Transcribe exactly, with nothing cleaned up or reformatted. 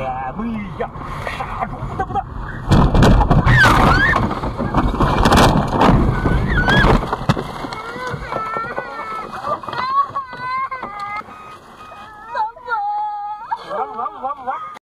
也不一样，卡住，对不对？